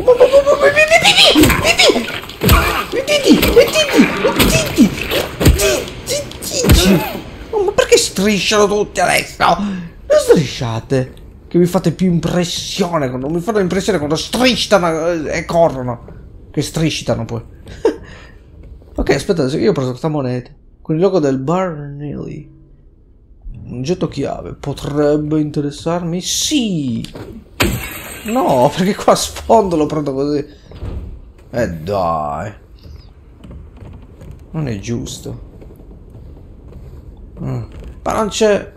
Ma perché strisciano tutti adesso? Non strisciate, che mi fate più impressione, non mi fanno impressione quando strisciano e corrono. Che striscitano poi. Ok, aspetta, io ho preso questa moneta con il logo del bar Neely. Un oggetto chiave potrebbe interessarmi? Sì. No, perché qua a sfondo lo prendo così. Dai. Non è giusto. Ma non c'è.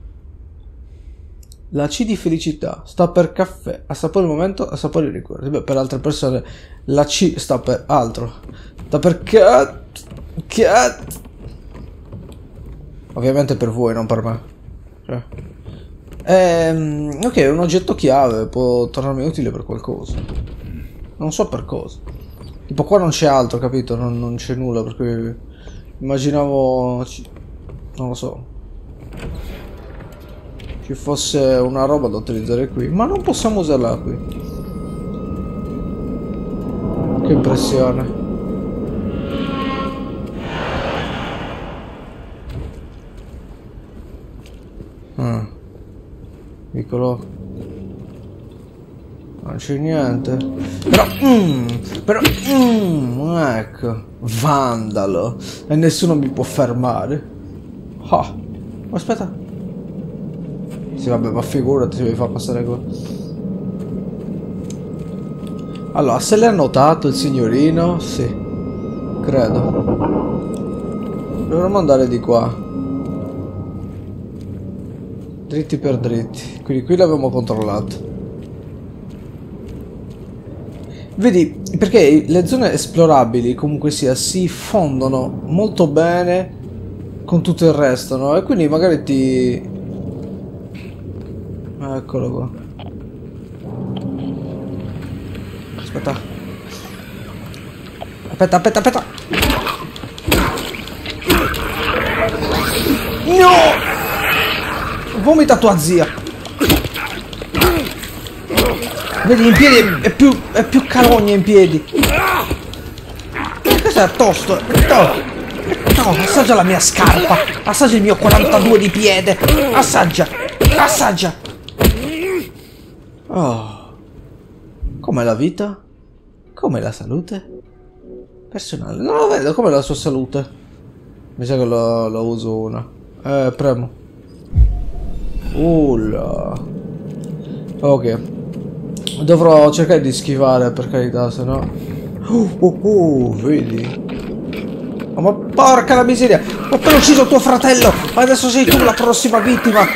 La C di felicità sta per caffè, assapore il momento, assapore i ricordi. Beh, per altre persone la C sta per altro. Sta per cat. Ovviamente per voi, non per me. Cioè. Ok, è un oggetto chiave, può tornarmi utile per qualcosa. Non so per cosa. Tipo qua non c'è altro, capito? Non c'è nulla, perché immaginavo... non lo so. Ci fosse una roba da utilizzare qui. Ma non possiamo usarla qui. Che impressione. Piccolo. Non c'è niente. Però ecco. Vandalo. E nessuno mi può fermare. Ah. Aspetta. Sì, vabbè, ma figurati se mi fa passare qua. Allora, se l'ha notato il signorino? Sì. Credo. Dovremmo andare di qua. Dritti per dritti. Quindi qui l'abbiamo controllato. Vedi, perché le zone esplorabili comunque sia si fondono molto bene con tutto il resto, no? E quindi magari ti... Eccolo qua. Aspetta. Aspetta. No! Vomita tua zia. Vedi, in piedi è più calogna in piedi. Questo è tosto. No, assaggia la mia scarpa. Assaggia il mio 42 di piede. Assaggia. Oh. Com'è la vita? Com'è la salute? Personale. Non lo vedo, com'è la sua salute? Mi sa che lo uso una. Premo. Ok. Dovrò cercare di schivare, per carità, se no... vedi? Oh, ma porca la miseria! Ho appena ucciso tuo fratello! Adesso sei tu la prossima vittima!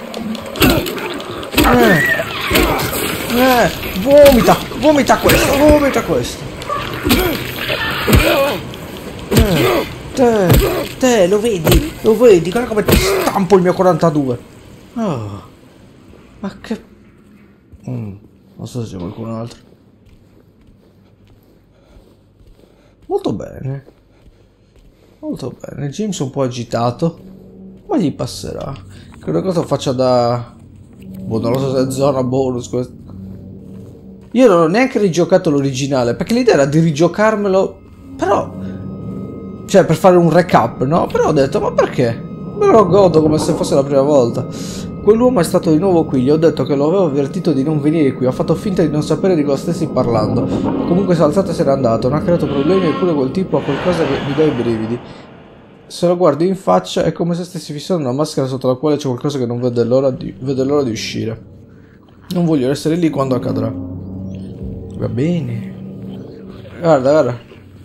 Vomita questo! Te, lo vedi? Guarda come ti stampo il mio 42! Oh, ma che... non so se c'è qualcun altro. Molto bene. James è un po' agitato, ma gli passerà. Credo che lo faccia da... boh, non lo so se è zona bonus questo. Io non ho neanche rigiocato l'originale, perché l'idea era di rigiocarmelo, però... cioè, per fare un recap, no? Però ho detto, ma perché? Me lo godo come se fosse la prima volta. Quell'uomo è stato di nuovo qui, gli ho detto che lo avevo avvertito di non venire qui, ho fatto finta di non sapere di cosa stessi parlando. Comunque si è alzato e se n'è andato, non ha creato problemi, eppure quel tipo ha qualcosa che mi dà i brividi. Se lo guardo in faccia è come se stessi fissando una maschera sotto la quale c'è qualcosa che non vede l'ora di uscire. Non voglio essere lì quando accadrà. Va bene. Guarda.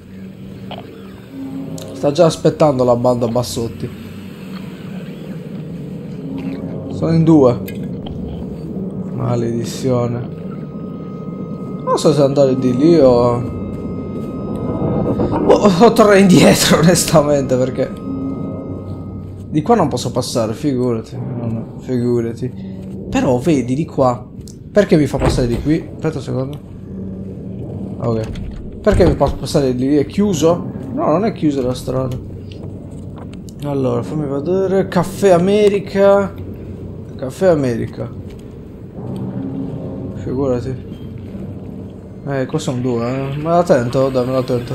Sta già aspettando la banda Bassotti. Sono in 2. Maledizione. Non so se andare di lì o tornare indietro, onestamente, perché di qua non posso passare, figurati. Figurati. Però vedi di qua. Perché mi fa passare di qui? Aspetta un secondo. Ok. Perché mi fa passare di lì? È chiuso? No, non è chiusa la strada. Allora, fammi vedere. Caffè America. Caffè America. Figurati. Qua sono due, eh. Ma attento, dammelo attento.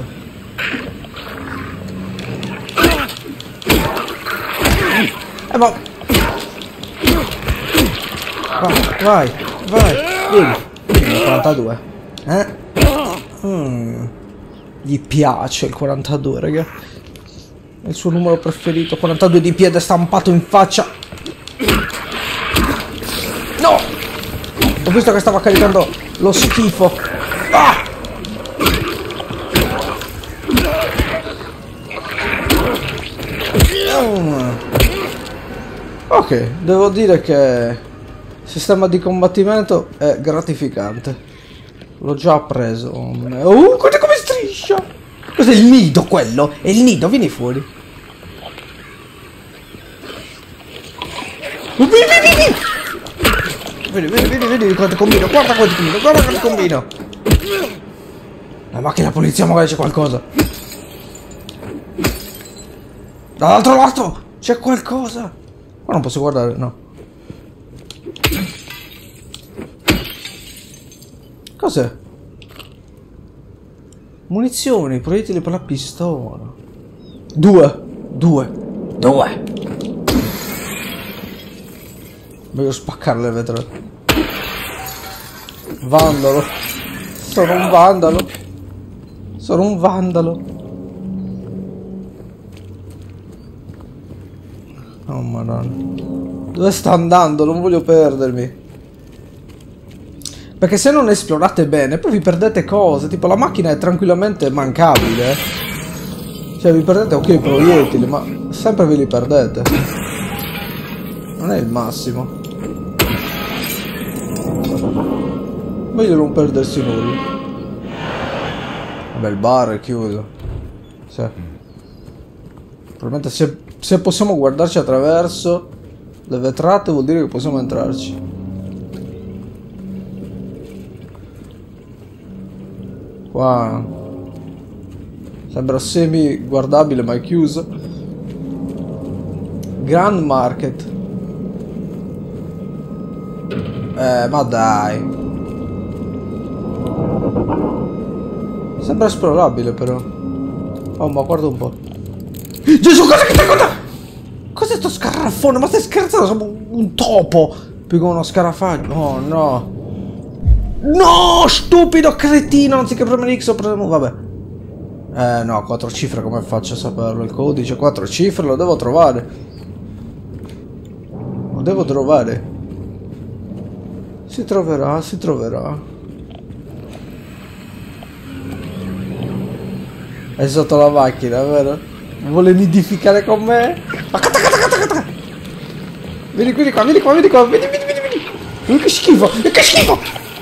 Ma... Vai, vieni. 42. Gli piace il 42, raga. È il suo numero preferito. 42 di piede stampato in faccia. No! Ho visto che stava caricando lo schifo. Ah! Ok, devo dire che il sistema di combattimento è gratificante. L'ho già appreso. Guarda come striscia! Cos'è il nido quello? È il nido, vieni fuori. Vedi quanto combino, guarda quanto combino. La macchina polizia, magari c'è qualcosa. Dall'altro lato c'è qualcosa. Ma non posso guardare, no. Cos'è? Munizioni, proiettili per la pistola. Due. Voglio spaccare le vetrate. Vandalo. Sono un vandalo. Oh madonna. Dove sta andando? Non voglio perdermi. Perché se non esplorate bene poi vi perdete cose. Tipo la macchina è tranquillamente mancabile. Cioè vi perdete ok i proiettili, ma sempre ve li perdete. Non è il massimo. Meglio non perdersi nulla. Vabbè, il bar è chiuso. Sì. Probabilmente se possiamo guardarci attraverso le vetrate vuol dire che possiamo entrarci. Qua sembra semi guardabile ma è chiuso. Grand Market. Ma dai. Sembra esplorabile però. Oh, ma guarda un po'. Gesù, cosa che stai guardando? Cos'è sto scarafone? Ma stai scherzando? Siamo un topo più che uno scarafaggio. Oh no. No, stupido cretino. Anziché premere X ho preso... Vabbè. No, 4 cifre come faccio a saperlo? Il codice 4 cifre lo devo trovare. Lo devo trovare. Si troverà, si troverà. È sotto la macchina, vero? Vuole nidificare con me? Vieni qua, vieni qua, vieni qua, vieni. Che schifo, che schifo!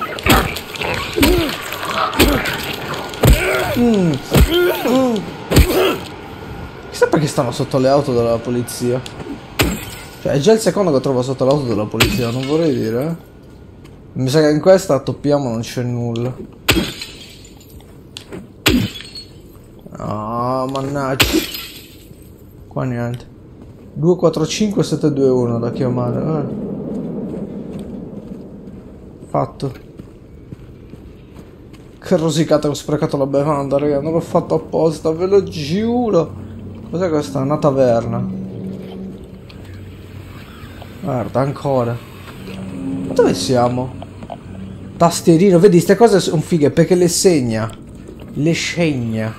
Chissà perché stanno sotto le auto della polizia. Cioè, è già il secondo che trovo sotto l'auto della polizia, non vorrei dire, eh. Mi sa che in questa toppiamo non c'è nulla. Ah, mannaggia. Qua niente. 245 721 da chiamare. Fatto. Che rosicata, ho sprecato la bevanda, raga. Non l'ho fatto apposta, ve lo giuro. Cos'è questa? Una taverna. Guarda, ancora. Ma dove siamo? Tastierino, vedi, queste cose sono fighe perché le segna. Le scegna.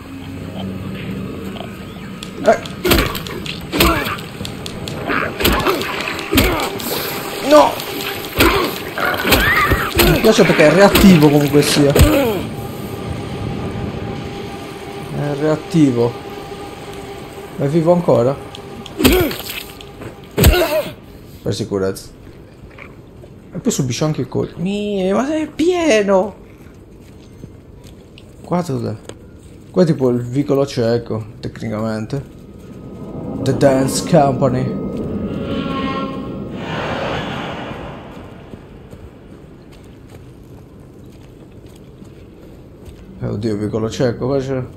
No! Mi piace perché è reattivo comunque sia. È reattivo. È vivo ancora? Per sicurezza. E poi subisce anche i colpi. Ma sei pieno! Qua cos'è? Qua è tipo il vicolo cieco, tecnicamente. The Dance Company. Oddio, vicolo cieco, qua c'è.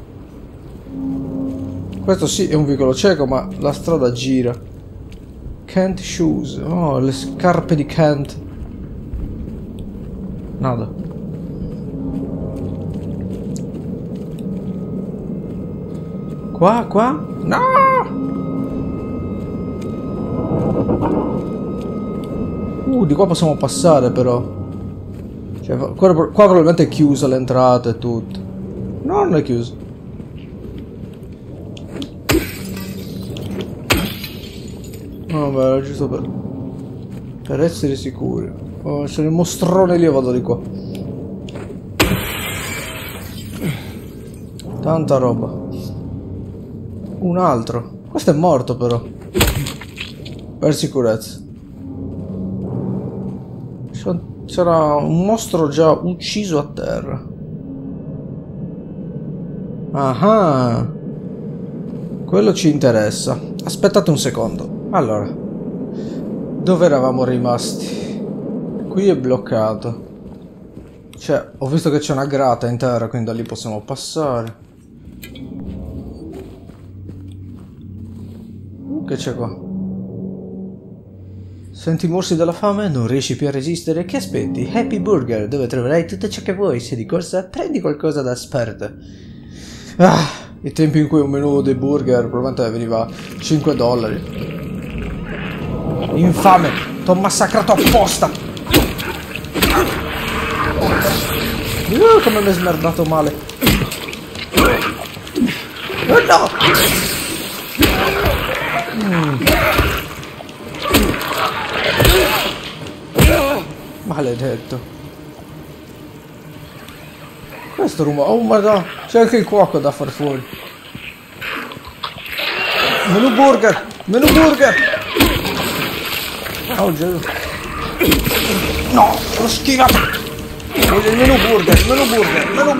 Questo sì è un vicolo cieco, ma la strada gira. Kent shoes. Oh, le scarpe di Kent. Nada. Qua? No! Di qua possiamo passare però. Cioè, qua probabilmente è chiusa l'entrata e tutto. No, non è chiuso. No, beh, era giusto per essere sicuri. Oh, c'è il mostrone lì, io vado di qua. Tanta roba. Un altro. Questo è morto però. Per sicurezza. C'era un mostro già ucciso a terra. Ah, quello ci interessa. Aspettate un secondo. Allora, dove eravamo rimasti? Qui è bloccato. Cioè, ho visto che c'è una grata in terra, quindi da lì possiamo passare. Che c'è qua? Senti i morsi della fame? Non riesci più a resistere? Che aspetti? Happy Burger, dove troverai tutto ciò che vuoi. Se di corsa, prendi qualcosa da esperto. Ah, i tempi in cui un menù dei burger probabilmente veniva $5. Infame! T'ho massacrato apposta! Come mi è smerdato male! Oh no! Maledetto. Questo rumore. Oh madonna. C'è anche il cuoco da far fuori. Menù burger. Menù burger. Oh Gesù. No, l'ho schivato. Voglio il menù burger. Menù burger. Menù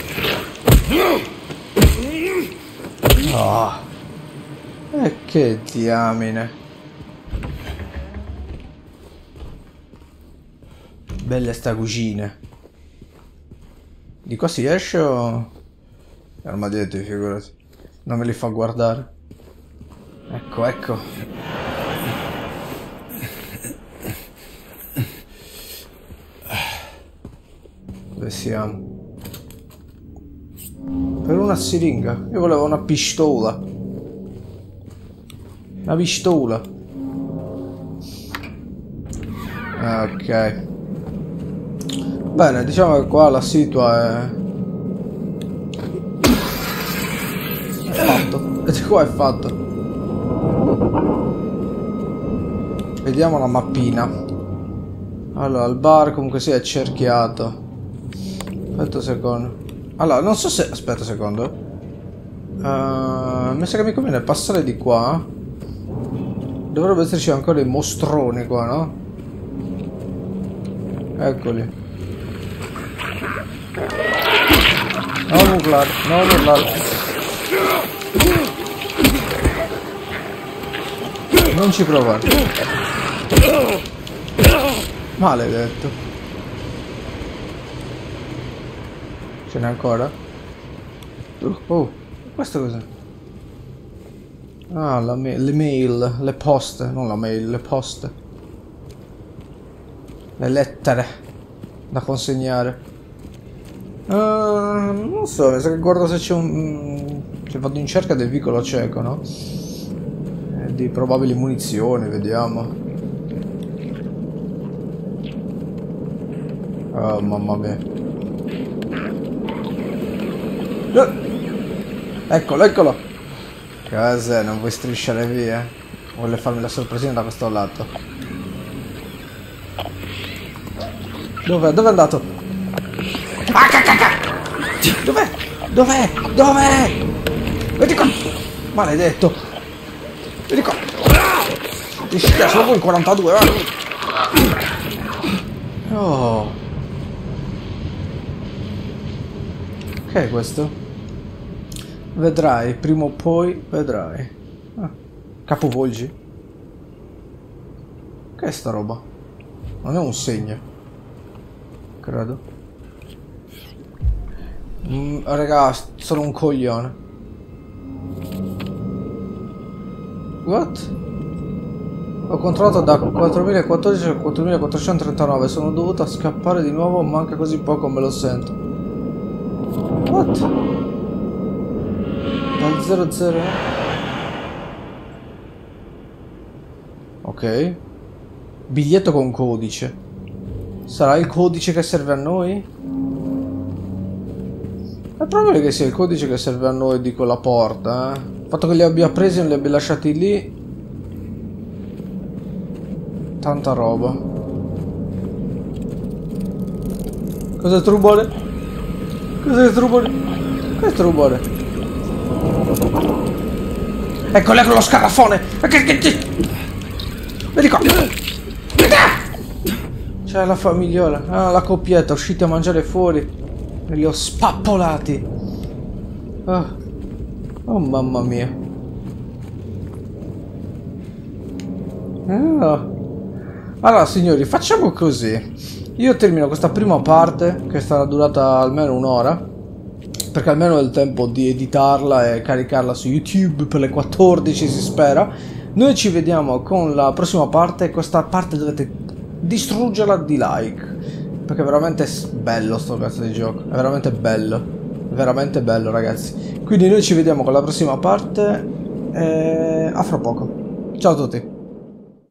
burger. Oh. E che diamine. Bella sta cucina. Di qua si esce o... Armadietti, figurati. Non me li fa guardare. Ecco, ecco. Dove siamo? Per una siringa. Io volevo una pistola. Una pistola. Ok. Bene, diciamo che qua la situa è fatto. E qua è fatto. Vediamo la mappina. Allora, il bar comunque sia è cerchiato. Aspetta un secondo. Allora, non so se... Aspetta un secondo. Mi sa che mi conviene passare di qua. Dovrebbe esserci ancora i mostroni qua, no? Eccoli. Non urlare, non urlare. Non ci provare. Maledetto. Ce n'è ancora? Oh, questo cos'è? Ah, le mail, le poste, non la mail, le poste. Le lettere da consegnare. Non so, mi sa che guardo se c'è un... Cioè vado in cerca del vicolo cieco, no? Di probabili munizioni, vediamo. Oh, mamma mia. Eccolo, eccolo. Cos'è? Non vuoi strisciare via? Vuole farmi la sorpresina da questo lato. Dov'è? Dov'è andato? Ah, cacca! Dov'è? Dov'è? Dov'è? Vedi qua! Maledetto! Vedi qua! Ti stia solo il 42, va! Oh! Che è questo? Vedrai, prima o poi vedrai. Ah, capovolgi? Che è sta roba? Non è un segno. Credo. Raga, sono un coglione. What? Ho controllato da 4014 a 4439. Sono dovuta scappare di nuovo. Manca così poco, me lo sento. What? Dal 00. Ok. Biglietto con codice. Sarà il codice che serve a noi? È probabile che sia il codice che serve a noi di quella porta, eh. Il fatto che li abbia presi e non li abbia lasciati lì. Tanta roba. Cos'è sto rumore? Cos'è sto rumore? Cos'è sto rumore? Ecco lei con lo scarafone! Vedi qua! C'è la famigliola. Ah, la coppietta, usciti a mangiare fuori. E li ho spappolati. Oh mamma mia. Allora signori, facciamo così. Io termino questa prima parte, che sarà durata almeno un'ora, perché almeno ho il tempo di editarla e caricarla su YouTube per le 14, si spera. Noi ci vediamo con la prossima parte. Questa parte dovete distruggerla di like, perché è veramente bello sto cazzo di gioco. È veramente bello ragazzi. Quindi noi ci vediamo con la prossima parte e a fra poco. Ciao a tutti.